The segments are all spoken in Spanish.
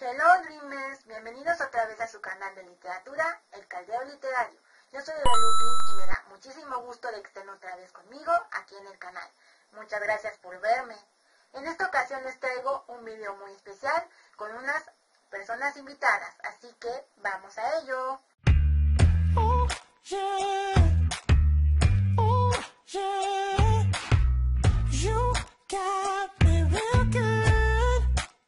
Hello Dreamers, bienvenidos otra vez a su canal de literatura, El Caldero Literario. Yo soy Lupin y me da muchísimo gusto de que estén otra vez conmigo aquí en el canal. Muchas gracias por verme. En esta ocasión les traigo un video muy especial con unas personas invitadas, así que vamos a ello. Oh, yeah. Oh, yeah. You got me real good.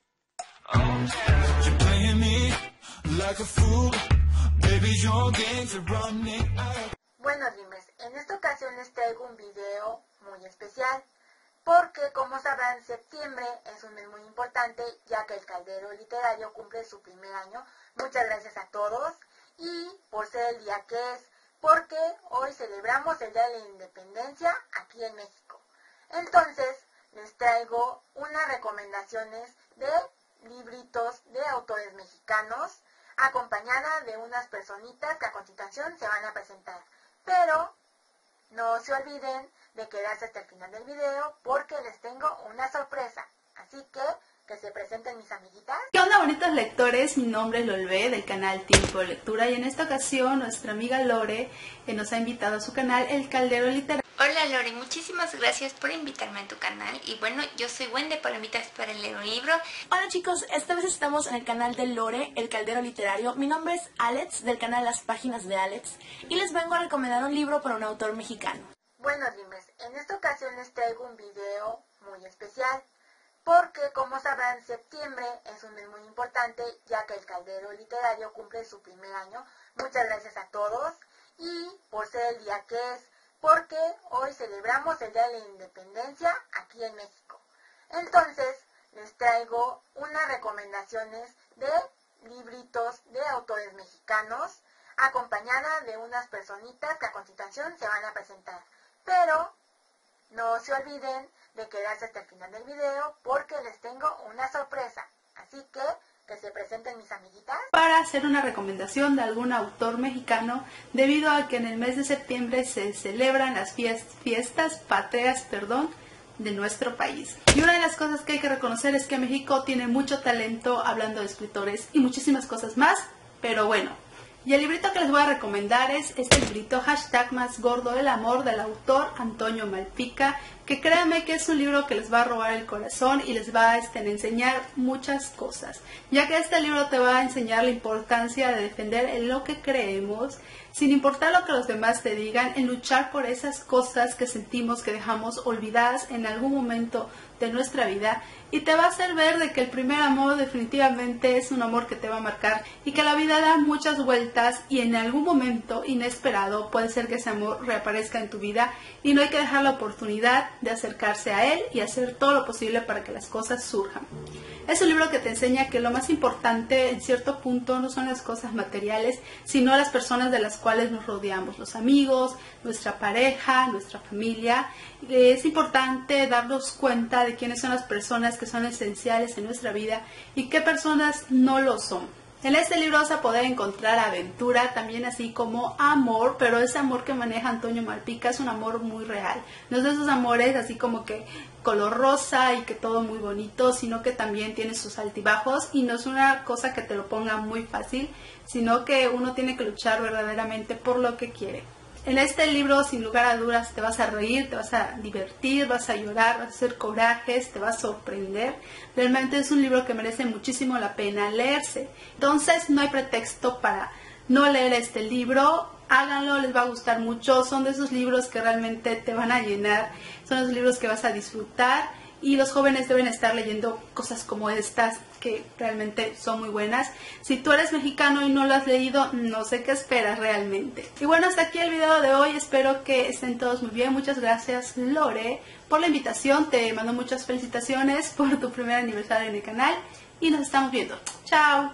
Oh, yeah. You're playing me like a fool. Baby, your games are running out. Bueno, Dreamers, en esta ocasión les traigo un video muy especial, porque como sabrán, septiembre es un mes muy importante, ya que el Caldero Literario cumple su primer año. Muchas gracias a todos, y por ser el día que es, porque hoy celebramos el Día de la Independencia aquí en México. Entonces, les traigo unas recomendaciones de libritos de autores mexicanos, acompañada de unas personitas que a continuación se van a presentar. Pero no se olviden de quedarse hasta el final del video porque les tengo una sorpresa. Así que se presenten mis amiguitas. ¿Qué onda, bonitos lectores? Mi nombre es Lolbe del canal Tiempo de Lectura y en esta ocasión nuestra amiga Lore nos ha invitado a su canal El Caldero Literario. Hola Lore, muchísimas gracias por invitarme a tu canal y bueno, yo soy Wende Palomitas para leer un libro. Hola chicos, esta vez estamos en el canal de Lore, El Caldero Literario. Mi nombre es Alex, del canal Las Páginas de Alex, y les vengo a recomendar un libro para un autor mexicano. Bueno, Dreamers, en esta ocasión les traigo un video muy especial, porque como sabrán, septiembre es un mes muy importante, ya que el Caldero Literario cumple su primer año. Muchas gracias a todos, y por ser el día que es, porque hoy celebramos el Día de la Independencia aquí en México. Entonces, les traigo unas recomendaciones de libritos de autores mexicanos, acompañada de unas personitas que a continuación se van a presentar. Pero no se olviden de quedarse hasta el final del video porque les tengo una sorpresa. Así que se presenten mis amiguitas. Para hacer una recomendación de algún autor mexicano, debido a que en el mes de septiembre se celebran las fiestas patrias, de nuestro país. Y una de las cosas que hay que reconocer es que México tiene mucho talento hablando de escritores y muchísimas cosas más, pero bueno. Y el librito que les voy a recomendar es este librito, Más Gordo del Amor, del autor Antonio Malpica, que créanme que es un libro que les va a robar el corazón y les va a enseñar muchas cosas, ya que este libro te va a enseñar la importancia de defender en lo que creemos, sin importar lo que los demás te digan, en luchar por esas cosas que sentimos que dejamos olvidadas en algún momento de nuestra vida, y te va a hacer ver de que el primer amor definitivamente es un amor que te va a marcar y que la vida da muchas vueltas y en algún momento inesperado puede ser que ese amor reaparezca en tu vida y no hay que dejar la oportunidad de acercarse a él y hacer todo lo posible para que las cosas surjan. Es un libro que te enseña que lo más importante en cierto punto no son las cosas materiales, sino las personas de las cuales nos rodeamos, los amigos, nuestra pareja, nuestra familia. Es importante darnos cuenta de quiénes son las personas que son esenciales en nuestra vida y qué personas no lo son. En este libro vas a poder encontrar aventura, también así como amor, pero ese amor que maneja Antonio Malpica es un amor muy real. No es de esos amores así como que color rosa y que todo muy bonito, sino que también tiene sus altibajos y no es una cosa que te lo ponga muy fácil, sino que uno tiene que luchar verdaderamente por lo que quiere. En este libro, sin lugar a dudas, te vas a reír, te vas a divertir, vas a llorar, vas a hacer corajes, te va a sorprender. Realmente es un libro que merece muchísimo la pena leerse. Entonces, no hay pretexto para no leer este libro. Háganlo, les va a gustar mucho. Son de esos libros que realmente te van a llenar. Son esos libros que vas a disfrutar. Y los jóvenes deben estar leyendo cosas como estas, que realmente son muy buenas. Si tú eres mexicano y no lo has leído, no sé qué esperas realmente. Y bueno, hasta aquí el video de hoy. Espero que estén todos muy bien. Muchas gracias, Lore, por la invitación. Te mando muchas felicitaciones por tu primer aniversario en el canal. Y nos estamos viendo. ¡Chao!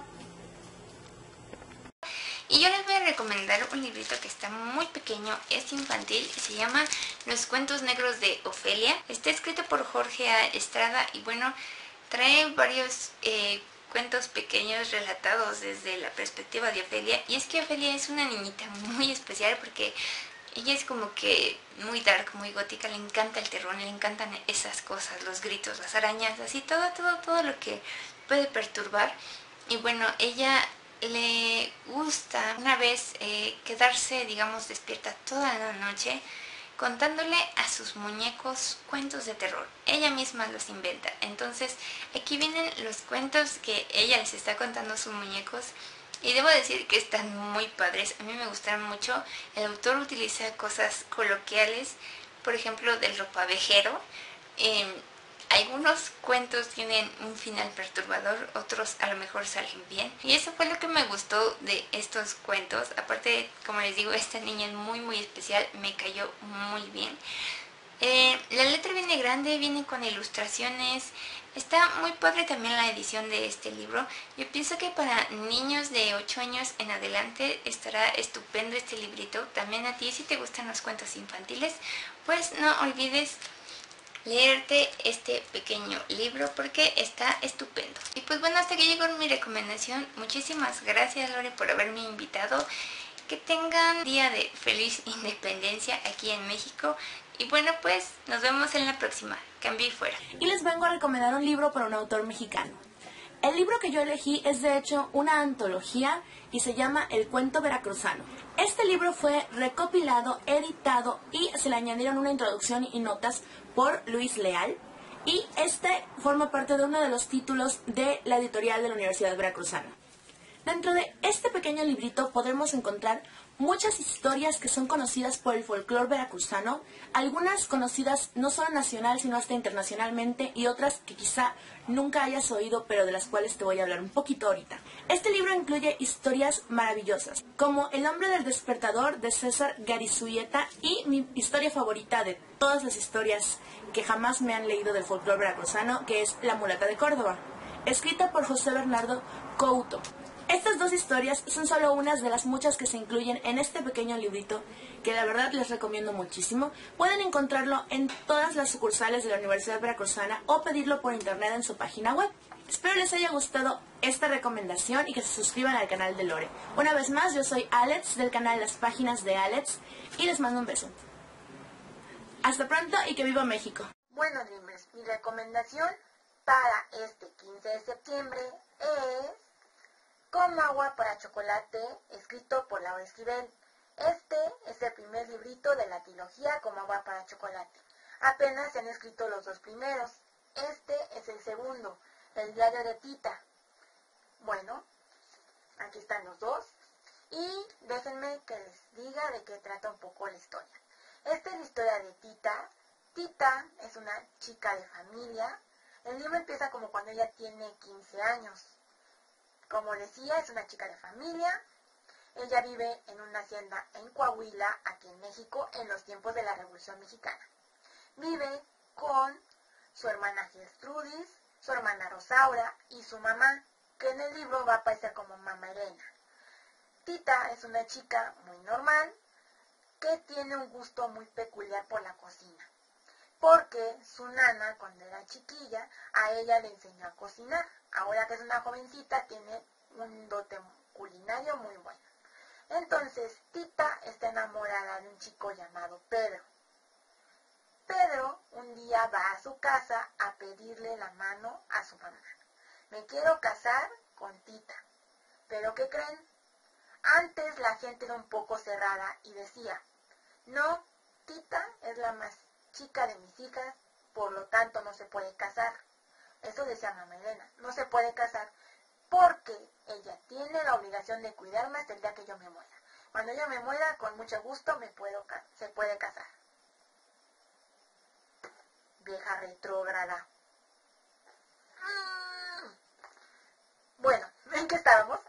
Y yo les voy a recomendar un librito que está muy pequeño, es infantil, y se llama Los Cuentos Negros de Ofelia. Está escrito por Jorge A. Estrada y bueno, trae varios cuentos pequeños relatados desde la perspectiva de Ofelia. Y es que Ofelia es una niñita muy especial porque ella es como que muy dark, muy gótica, le encanta el terror, le encantan esas cosas, los gritos, las arañas, así todo lo que puede perturbar. Y bueno, ella le gusta una vez quedarse, digamos, despierta toda la noche contándole a sus muñecos cuentos de terror. Ella misma los inventa. Entonces, aquí vienen los cuentos que ella les está contando a sus muñecos. Y debo decir que están muy padres. A mí me gustaron mucho. El autor utiliza cosas coloquiales, por ejemplo, del ropavejero. Algunos cuentos tienen un final perturbador, otros a lo mejor salen bien. Y eso fue lo que me gustó de estos cuentos. Aparte, como les digo, esta niña es muy especial, me cayó muy bien. La letra viene grande, viene con ilustraciones. Está muy padre también la edición de este libro. Yo pienso que para niños de 8 años en adelante estará estupendo este librito. También a ti, si te gustan los cuentos infantiles, pues no olvides leerte este pequeño libro porque está estupendo. Y pues bueno, hasta que llegó mi recomendación. Muchísimas gracias, Lore, por haberme invitado. Que tengan día de feliz independencia aquí en México. Y bueno, pues nos vemos en la próxima. Cambio y fuera. Y les vengo a recomendar un libro por un autor mexicano. El libro que yo elegí es de hecho una antología y se llama El Cuento Veracruzano. Este libro fue recopilado, editado y se le añadieron una introducción y notas por Luis Leal. Y este forma parte de uno de los títulos de la editorial de la Universidad Veracruzana. Dentro de este pequeño librito podremos encontrar muchas historias que son conocidas por el folclore veracruzano, algunas conocidas no solo nacional sino hasta internacionalmente y otras que quizá nunca hayas oído pero de las cuales te voy a hablar un poquito ahorita. Este libro incluye historias maravillosas, como El hombre del despertador de César Garisuieta y mi historia favorita de todas las historias que jamás me han leído del folclore veracruzano, que es La mulata de Córdoba, escrita por José Bernardo Couto. Estas dos historias son solo unas de las muchas que se incluyen en este pequeño librito que la verdad les recomiendo muchísimo. Pueden encontrarlo en todas las sucursales de la Universidad Veracruzana o pedirlo por internet en su página web. Espero les haya gustado esta recomendación y que se suscriban al canal de Lore. Una vez más, yo soy Alex del canal Las Páginas de Alex y les mando un beso. Hasta pronto y que viva México. Bueno, Dreamers, mi recomendación para este 15 de septiembre es Como agua para chocolate, escrito por Laura Esquivel. Este es el primer librito de la trilogía Como agua para chocolate. Apenas se han escrito los dos primeros. Este es el segundo, El diario de Tita. Bueno, aquí están los dos. Y déjenme que les diga de qué trata un poco la historia. Esta es la historia de Tita. Tita es una chica de familia. El libro empieza como cuando ella tiene 15 años. Como decía, es una chica de familia. Ella vive en una hacienda en Coahuila, aquí en México, en los tiempos de la Revolución Mexicana. Vive con su hermana Gertrudis, su hermana Rosaura y su mamá, que en el libro va a aparecer como Mamá Elena. Tita es una chica muy normal, que tiene un gusto muy peculiar por la cocina, porque su nana, cuando era chiquilla, a ella le enseñó a cocinar. Ahora que es una jovencita, tiene un dote culinario muy bueno. Entonces, Tita está enamorada de un chico llamado Pedro. Pedro un día va a su casa a pedirle la mano a su mamá. Me quiero casar con Tita. ¿Pero qué creen? Antes la gente era un poco cerrada y decía, no, Tita es la más chica de mis hijas, por lo tanto no se puede casar. Eso decía Mamá Elena, no se puede casar porque ella tiene la obligación de cuidarme hasta el día que yo me muera. Cuando yo me muera, con mucho gusto se puede casar. Vieja retrógrada. Bueno, ¿en qué estábamos?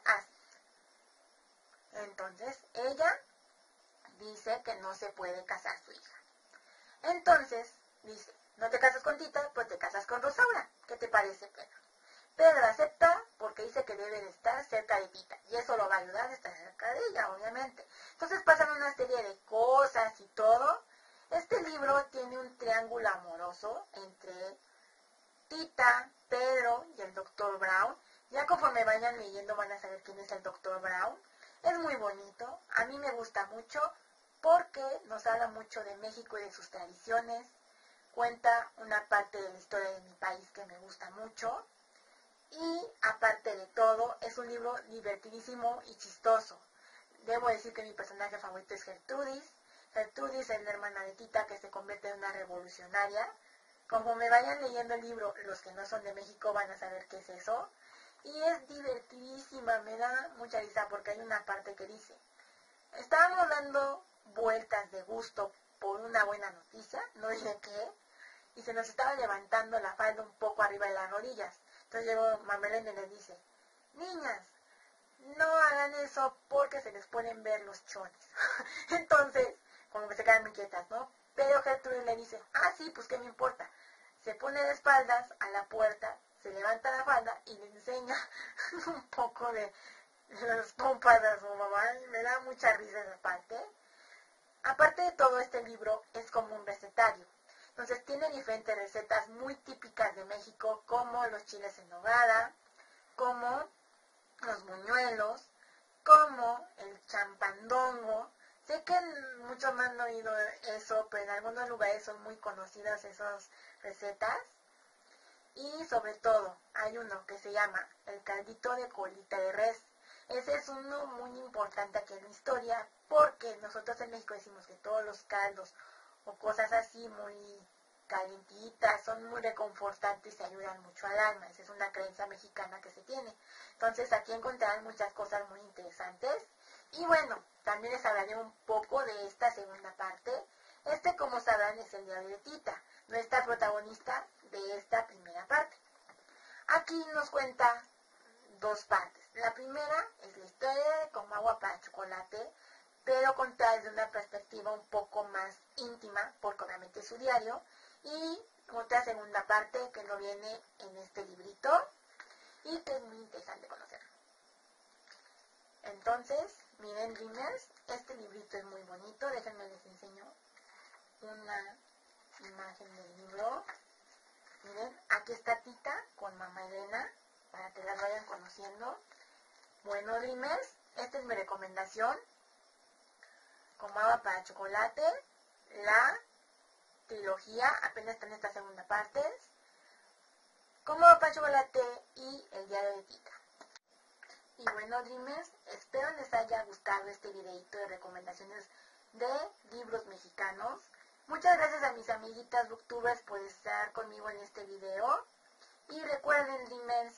Entonces, ella dice que no se puede casar su hija. Entonces, dice, no te casas con Tita, pues te casas con Rosaura. ¿Qué te parece, Pedro? Pedro acepta porque dice que debe de estar cerca de Tita. Y eso lo va a ayudar a estar cerca de ella, obviamente. Entonces pasan una serie de cosas y todo. Este libro tiene un triángulo amoroso entre Tita, Pedro y el Dr. Brown. Ya conforme vayan leyendo van a saber quién es el Dr. Brown. Es muy bonito, a mí me gusta mucho porque nos habla mucho de México y de sus tradiciones. Cuenta una parte de la historia de mi país que me gusta mucho. Y aparte de todo, es un libro divertidísimo y chistoso. Debo decir que mi personaje favorito es Gertrudis. Gertrudis es la hermana de Tita que se convierte en una revolucionaria. Conforme vayan leyendo el libro, los que no son de México van a saber qué es eso. Y es divertidísima, me da mucha risa porque hay una parte que dice: estábamos dando vueltas de gusto por una buena noticia, no diré qué, y se nos estaba levantando la falda un poco arriba de las rodillas. Entonces llegó Mamelene y les dice: niñas, no hagan eso porque se les pueden ver los chones. Entonces, como que se quedan muy quietas, ¿no? Pero Gertrude le dice: ah, sí, pues qué me importa. Se pone de espaldas a la puerta, se levanta la falda y le enseña un poco de las pompas de su mamá. Y me da mucha risa esa parte. Aparte de todo, este libro es como un recetario. Entonces tiene diferentes recetas muy típicas de México, como los chiles en nogada, como los buñuelos, como el champandongo. Sé que muchos no han oído eso, pero en algunos lugares son muy conocidas esas recetas. Y sobre todo, hay uno que se llama el caldito de colita de res. Ese es uno muy importante aquí en la historia, porque nosotros en México decimos que todos los caldos o cosas así muy calientitas son muy reconfortantes y ayudan mucho al alma. Esa es una creencia mexicana que se tiene. Entonces aquí encontrarán muchas cosas muy interesantes. Y bueno, también les hablaré un poco de esta segunda parte. Como sabrán, es el diario de Tita, nuestra protagonista de esta primera parte. Aquí nos cuenta dos partes. La primera es la historia de Como agua para chocolate, pero contada desde una perspectiva un poco más íntima, porque obviamente es su diario. Y otra segunda parte que no viene en este librito y que es muy interesante conocer. Entonces, miren, Dreamers, este librito es muy bonito. Déjenme les enseño una imagen del libro. Miren, aquí está Tita con mamá Elena, para que las vayan conociendo. Bueno, Dreamers, esta es mi recomendación. Como agua para chocolate, la trilogía, apenas está en esta segunda parte. Como agua para chocolate y el diario de Tita. Y bueno, Dreamers, espero les haya gustado este videito de recomendaciones de libros mexicanos. Muchas gracias a mis amiguitas booktubers por estar conmigo en este video. Y recuerden, Dreamers,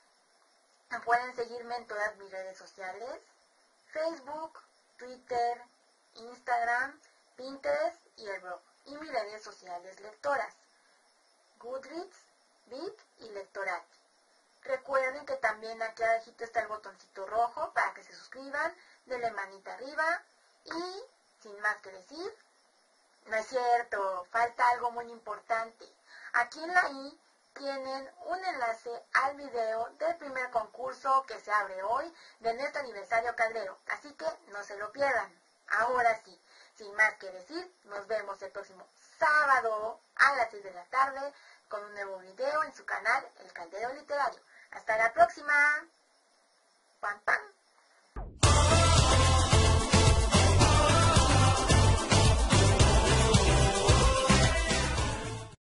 pueden seguirme en todas mis redes sociales: Facebook, Twitter, Instagram, Pinterest y el blog. Y mis redes sociales lectoras: Goodreads, Bit y Lectorati. Recuerden que también aquí abajito está el botoncito rojo para que se suscriban, denle manita arriba. Y sin más que decir, no es cierto, falta algo muy importante. Aquí en la i tienen un enlace al video del primer concurso que se abre hoy de nuestro aniversario Caldero, así que no se lo pierdan. Ahora sí, sin más que decir, nos vemos el próximo sábado a las 6 de la tarde con un nuevo video en su canal El Caldero Literario. Hasta la próxima. ¡Pam, pam!